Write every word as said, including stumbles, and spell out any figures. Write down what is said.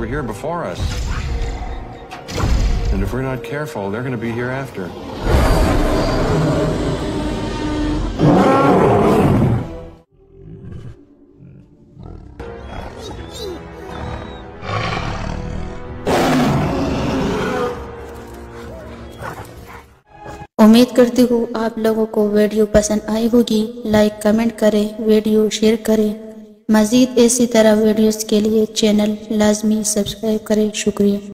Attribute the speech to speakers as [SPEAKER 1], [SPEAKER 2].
[SPEAKER 1] were here before us. And if we're not careful, they're going to be here after.
[SPEAKER 2] उम्मीद करती हूँ आप लोगों को वीडियो पसंद आई होगी। लाइक कमेंट करें, वीडियो शेयर करें। मज़ीद इसी तरह वीडियोस के लिए चैनल लाजमी सब्सक्राइब करें। शुक्रिया।